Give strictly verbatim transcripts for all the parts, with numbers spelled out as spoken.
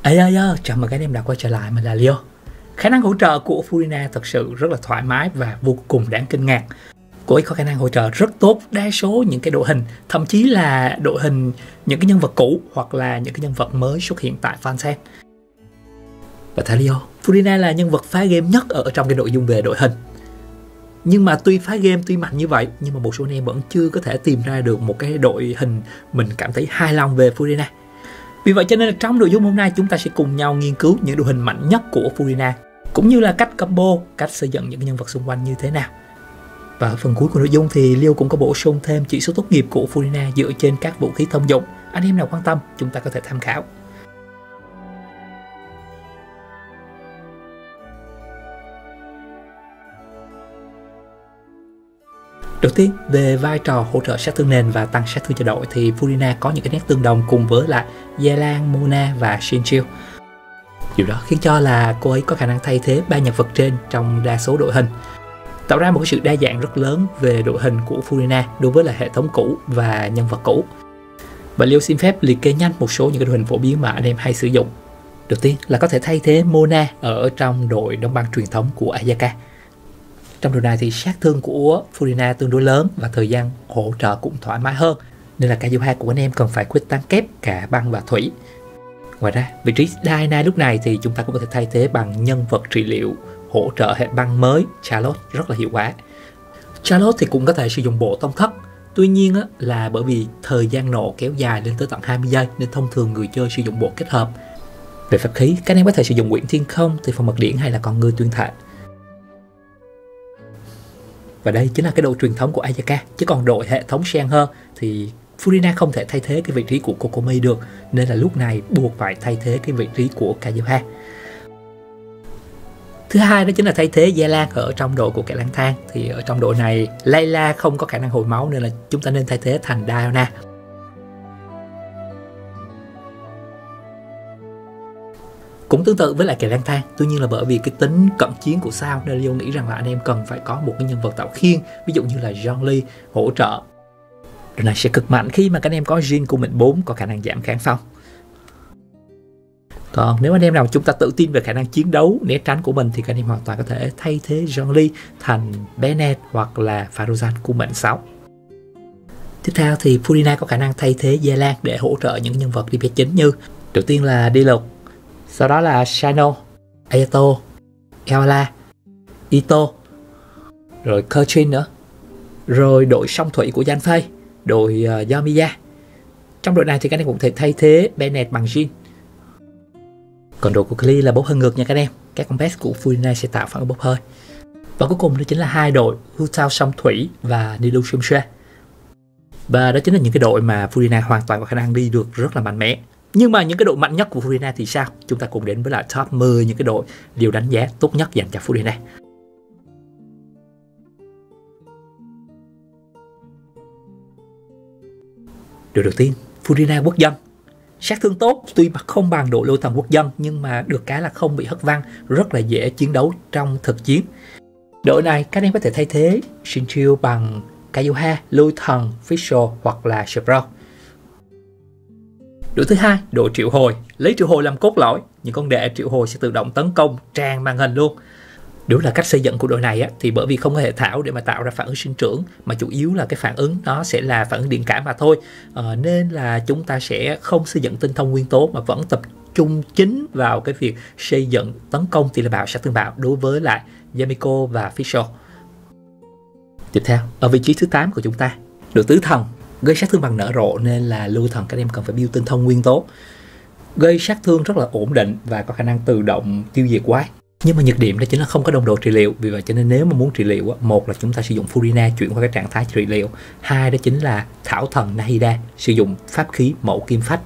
Ê ơi ơi, chào mừng các em đã quay trở lại, mình là Leo. Khả năng hỗ trợ của Furina thật sự rất là thoải mái và vô cùng đáng kinh ngạc. Cô ấy có khả năng hỗ trợ rất tốt đa số những cái đội hình, thậm chí là đội hình những cái nhân vật cũ hoặc là những cái nhân vật mới xuất hiện tại fansen. Và theo Leo, Furina là nhân vật phá game nhất ở trong cái nội dung về đội hình. Nhưng mà tuy phá game tuy mạnh như vậy, nhưng mà một số anh em vẫn chưa có thể tìm ra được một cái đội hình mình cảm thấy hài lòng về Furina. Vì vậy cho nên là trong nội dung hôm nay chúng ta sẽ cùng nhau nghiên cứu những đội hình mạnh nhất của Furina, cũng như là cách combo, cách xây dựng những nhân vật xung quanh như thế nào. Và ở phần cuối của nội dung thì Leo cũng có bổ sung thêm chỉ số tốt nghiệp của Furina dựa trên các vũ khí thông dụng. Anh em nào quan tâm chúng ta có thể tham khảo. Đầu tiên, về vai trò hỗ trợ sát thương nền và tăng sát thương cho đội thì Furina có những cái nét tương đồng cùng với lại Yelan, Mona và Xingqiu. Điều đó khiến cho là cô ấy có khả năng thay thế ba nhân vật trên trong đa số đội hình, tạo ra một cái sự đa dạng rất lớn về đội hình của Furina đối với là hệ thống cũ và nhân vật cũ. Và Leo xin phép liệt kê nhanh một số những cái đội hình phổ biến mà anh em hay sử dụng. Đầu tiên là có thể thay thế Mona ở trong đội đóng băng truyền thống của Ayaka. Trong đội này thì sát thương của Furina tương đối lớn và thời gian hỗ trợ cũng thoải mái hơn, nên là Kazuha của anh em cần phải quyết tăng kép cả băng và thủy. Ngoài ra, vị trí Diana lúc này thì chúng ta cũng có thể thay thế bằng nhân vật trị liệu hỗ trợ hệ băng mới Charlotte rất là hiệu quả. Charlotte thì cũng có thể sử dụng bộ tông thất, tuy nhiên á, là bởi vì thời gian nổ kéo dài lên tới tận hai mươi giây nên thông thường người chơi sử dụng bộ kết hợp. Về pháp khí, các anh em có thể sử dụng Quyển Thiên Không, thì phần mật điển hay là con người tuyên thệ. Và đây chính là cái đội truyền thống của Ayaka, chứ còn đội hệ thống sen hơn thì Furina không thể thay thế cái vị trí của Kokomi được, nên là lúc này buộc phải thay thế cái vị trí của Kazuha. Thứ hai đó chính là thay thế Yelan ở trong đội của kẻ lang thang. Thì ở trong đội này Layla không có khả năng hồi máu nên là chúng ta nên thay thế thành Diana. Cũng tương tự với lại kẻ lang thang, tuy nhiên là bởi vì cái tính cận chiến của sao nên Leo nghĩ rằng là anh em cần phải có một cái nhân vật tạo khiên, ví dụ như là Zhongli hỗ trợ. Điều này sẽ cực mạnh khi mà các anh em có Jin của mình bốn có khả năng giảm kháng phong. Còn nếu anh em nào chúng ta tự tin về khả năng chiến đấu, né tránh của mình thì các anh em hoàn toàn có thể thay thế Zhongli thành Bennett hoặc là Faruzan của mệnh sáu. Tiếp theo thì Furina có khả năng thay thế Yelan để hỗ trợ những nhân vật đê pê ét chính như đầu tiên là Diluc, sau đó là Shano, Ayato, Ella, Ito, rồi Kerchin nữa, rồi đội song thủy của Yanfei, đội uh, Yomiya. Trong đội này thì các anh em cũng thể thay thế Bennett bằng Jin. Còn đội của Klee là bốc hơi ngược nha các anh em, các con pet của Furina sẽ tạo phản ứng bốc hơi. Và cuối cùng đó chính là hai đội Hu Tao song thủy và Nilu Shumshe. Và đó chính là những cái đội mà Furina hoàn toàn có khả năng đi được rất là mạnh mẽ. Nhưng mà những cái đội mạnh nhất của Furina thì sao? Chúng ta cùng đến với lại top mười những cái đội đều đánh giá tốt nhất dành cho Furina. Đội đầu tiên, Furina quốc dân. Sát thương tốt, tuy mà không bằng đội lôi thần quốc dân nhưng mà được cái là không bị hất văng, rất là dễ chiến đấu trong thực chiến. Đội này các em có thể thay thế Xingqiu bằng Kazuha, lôi thần, Fischl hoặc là Sprout. Đội thứ hai, đội triệu hồi, lấy triệu hồi làm cốt lõi, những con đệ triệu hồi sẽ tự động tấn công tràn màn hình luôn. Đúng là cách xây dựng của đội này á, thì bởi vì không có hệ thảo để mà tạo ra phản ứng sinh trưởng, mà chủ yếu là cái phản ứng nó sẽ là phản ứng điện cảm mà thôi, à, nên là chúng ta sẽ không xây dựng tinh thông nguyên tố mà vẫn tập trung chính vào cái việc xây dựng tấn công tỷ lệ bạo, sát thương bạo đối với lại Yamiko và Fischl. Tiếp theo, ở vị trí thứ tám của chúng ta, đội tứ thần, gây sát thương bằng nở rộ nên là lưu thần các em cần phải build tinh thông nguyên tố, gây sát thương rất là ổn định và có khả năng tự động tiêu diệt quái. Nhưng mà nhược điểm đó chính là không có đồng đồ trị liệu, vì vậy cho nên nếu mà muốn trị liệu, một là chúng ta sử dụng Furina chuyển qua cái trạng thái trị liệu, hai đó chính là thảo thần Nahida sử dụng pháp khí mẫu kim phách.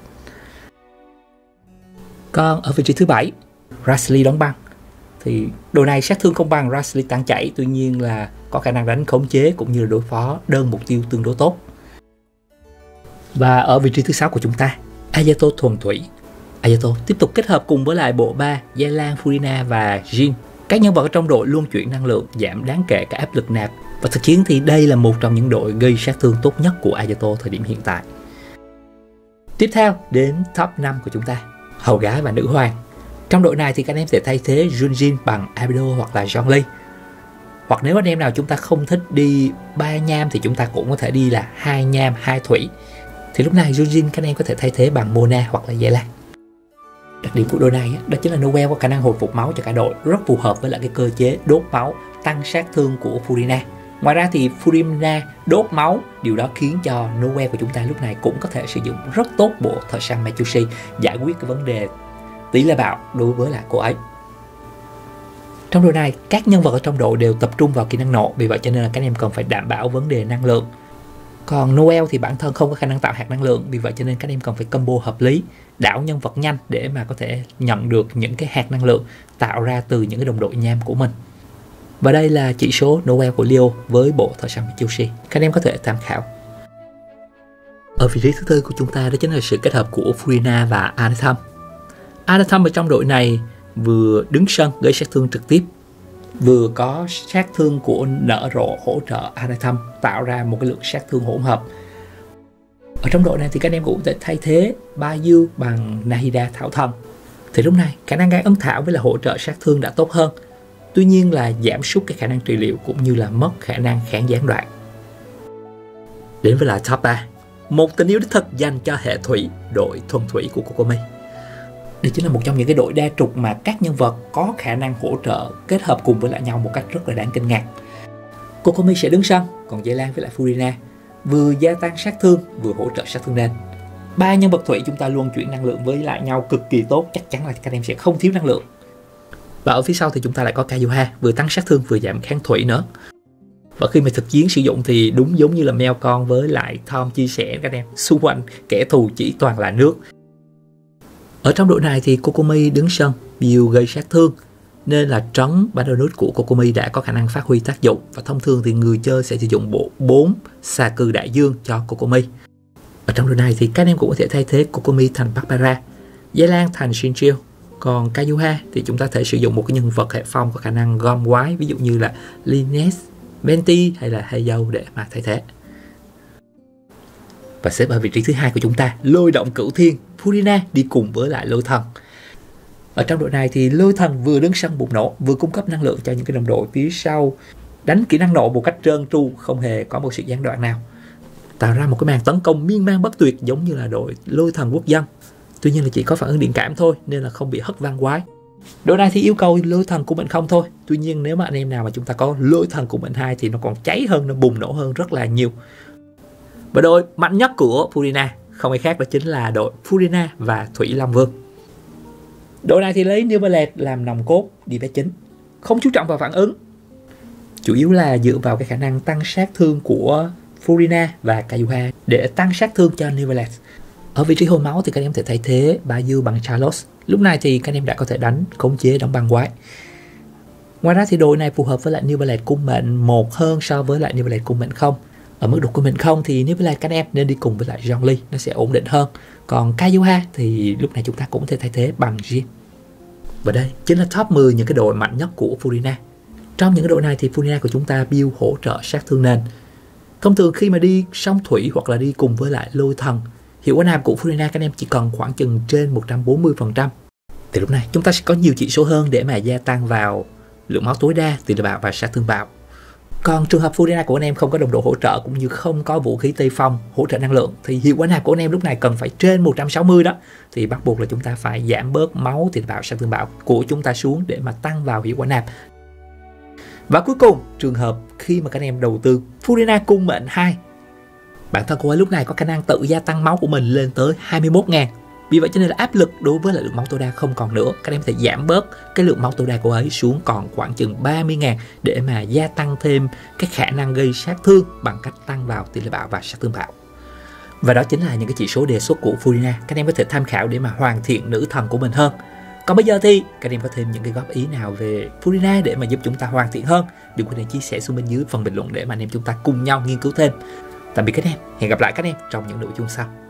Còn ở vị trí thứ bảy, Rasli đóng băng, thì đồ này sát thương không bằng Rasli tăng chảy, tuy nhiên là có khả năng đánh khống chế cũng như là đối phó đơn mục tiêu tương đối tốt. Và ở vị trí thứ sáu của chúng ta, Ayato thuần thủy. Ayato tiếp tục kết hợp cùng với lại bộ ba Yelan, Furina và Jin. Các nhân vật ở trong đội luôn chuyển năng lượng, giảm đáng kể cả áp lực nạp. Và thực chiến thì đây là một trong những đội gây sát thương tốt nhất của Ayato thời điểm hiện tại. Tiếp theo đến top năm của chúng ta. hầu gái và nữ hoàng. Trong đội này thì các anh em sẽ thay thế Junjin bằng Albedo hoặc là Zhongli. Hoặc nếu anh em nào chúng ta không thích đi ba nham thì chúng ta cũng có thể đi là hai nham hai thủy. Thì lúc này Junjin các anh em có thể thay thế bằng Mona hoặc là Ye Lan. Đặc điểm của đội này đó chính là Noelle có khả năng hồi phục máu cho cả đội, rất phù hợp với lại cái cơ chế đốt máu tăng sát thương của Furina. Ngoài ra thì Furina đốt máu, điều đó khiến cho Noelle của chúng ta lúc này cũng có thể sử dụng rất tốt bộ thợ săn Mechushi giải quyết cái vấn đề tỷ lệ bạo đối với lại cô ấy. Trong đội này, các nhân vật ở trong đội đều tập trung vào kỹ năng nộ, vì vậy cho nên là các em cần phải đảm bảo vấn đề năng lượng. Còn Noelle thì bản thân không có khả năng tạo hạt năng lượng, vì vậy cho nên các em cần phải combo hợp lý, đảo nhân vật nhanh để mà có thể nhận được những cái hạt năng lượng tạo ra từ những cái đồng đội nham của mình. Và đây là chỉ số Noelle của Leo với bộ thợ săn Mechushi, các em có thể tham khảo. Ở vị trí thứ tư của chúng ta đó chính là sự kết hợp của Furina và Anatham. Anatham ở trong đội này vừa đứng sân gây sát thương trực tiếp, vừa có sát thương của nở rộ hỗ trợ Anatham tạo ra một cái lượng sát thương hỗn hợp. Ở trong đội này thì các em cũng có thể thay thế Ba Dư bằng Nahida Thảo Thần. Thì lúc này khả năng gai ấn thảo với là hỗ trợ sát thương đã tốt hơn, tuy nhiên là giảm sút cái khả năng trị liệu cũng như là mất khả năng kháng gián đoạn. Đến với lại top ba, một tình yêu đích thực dành cho hệ thủy, đội thuần thủy của Kokomi. Đây chính là một trong những cái đội đa trục mà các nhân vật có khả năng hỗ trợ kết hợp cùng với lại nhau một cách rất là đáng kinh ngạc. Kokomi sẽ đứng sân, còn Ye Lan với lại Furina vừa gia tăng sát thương vừa hỗ trợ sát thương nền. Ba nhân vật thủy chúng ta luôn chuyển năng lượng với lại nhau cực kỳ tốt, chắc chắn là các em sẽ không thiếu năng lượng. Và ở phía sau thì chúng ta lại có Kazuha, vừa tăng sát thương vừa giảm kháng thủy nữa. Và khi mà thực chiến sử dụng thì đúng giống như là mèo con với lại Tom chia sẻ các em, xung quanh kẻ thù chỉ toàn là nước. Ở trong đội này thì Kokomi đứng sân, build gây sát thương, nên là trấn bản đồ nút của Kokomi đã có khả năng phát huy tác dụng, và thông thường thì người chơi sẽ sử dụng bộ bốn xà cừ đại dương cho Kokomi. Ở trong đội này thì các em cũng có thể thay thế Kokomi thành Barbara, Ye Lan thành Shinchio, còn Kazuha thì chúng ta thể sử dụng một cái nhân vật hệ phong có khả năng gom quái, ví dụ như là Linus, Venti hay là Heiyou để mà thay thế. Và xếp ở vị trí thứ hai của chúng ta, lôi động cửu thiên, Furina đi cùng với lại lôi thần. Ở trong đội này thì lôi thần vừa đứng sân bùng nổ, vừa cung cấp năng lượng cho những cái đồng đội phía sau, đánh kỹ năng nổ một cách trơn tru, không hề có một sự gián đoạn nào, tạo ra một cái màn tấn công miên man bất tuyệt giống như là đội lôi thần quốc dân. Tuy nhiên là chỉ có phản ứng điện cảm thôi, nên là không bị hất vang quái. Đội này thì yêu cầu lôi thần của mình không thôi. Tuy nhiên nếu mà anh em nào mà chúng ta có lôi thần của mình hai thì nó còn cháy hơn, nó bùng nổ hơn rất là nhiều. Và đội mạnh nhất của Furina không ai khác đó chính là đội Furina và Thủy Long Vương. Đội này thì lấy Neverland làm nòng cốt đi vé chính, không chú trọng vào phản ứng, chủ yếu là dựa vào cái khả năng tăng sát thương của Furina và Kazuha để tăng sát thương cho Neverland. Ở vị trí hồi máu thì các em có thể thay thế Ba Dư bằng Charlos. Lúc này thì các em đã có thể đánh khống chế đóng băng quái. Ngoài ra thì đội này phù hợp với lại Neverland cung mệnh một hơn so với lại Neverland cung mệnh không. Ở mức độ cung mệnh không thì Neverland các em nên đi cùng với lại Zhongli, nó sẽ ổn định hơn. Còn Kazuha thì lúc này chúng ta cũng có thể thay thế bằng Jin. Và đây chính là top mười những cái đội mạnh nhất của Furina. Trong những cái đội này thì Furina của chúng ta build hỗ trợ sát thương nền. Thông thường khi mà đi song thủy hoặc là đi cùng với lại lôi thần, hiệu quả nạp của Furina các em chỉ cần khoảng chừng trên một trăm bốn mươi phần trăm. Thì lúc này chúng ta sẽ có nhiều chỉ số hơn để mà gia tăng vào lượng máu tối đa, tỷ lệ bạo và sát thương bạo. Còn trường hợp Furina của anh em không có đồng đội hỗ trợ cũng như không có vũ khí Tây Phong hỗ trợ năng lượng thì hiệu quả nạp của anh em lúc này cần phải trên một trăm sáu mươi đó, thì bắt buộc là chúng ta phải giảm bớt máu, tỷ lệ bạo, sát thương bạo của chúng ta xuống để mà tăng vào hiệu quả nạp. Và cuối cùng, trường hợp khi mà các anh em đầu tư Furina cung mệnh hai, bản thân cô ấy lúc này có khả năng tự gia tăng máu của mình lên tới hai mươi mốt nghìn. Vì vậy cho nên là áp lực đối với lại lượng máu tối đa không còn nữa. Các em có thể giảm bớt cái lượng máu tối đa của ấy xuống còn khoảng chừng ba mươi nghìn để mà gia tăng thêm cái khả năng gây sát thương bằng cách tăng vào tỷ lệ bạo và sát thương bạo. Và đó chính là những cái chỉ số đề xuất của Furina. Các em có thể tham khảo để mà hoàn thiện nữ thần của mình hơn. Còn bây giờ thì các em có thêm những cái góp ý nào về Furina để mà giúp chúng ta hoàn thiện hơn, đừng quên để chia sẻ xuống bên dưới phần bình luận để mà anh em chúng ta cùng nhau nghiên cứu thêm. Tạm biệt các em, hẹn gặp lại các em trong những nội dung sau.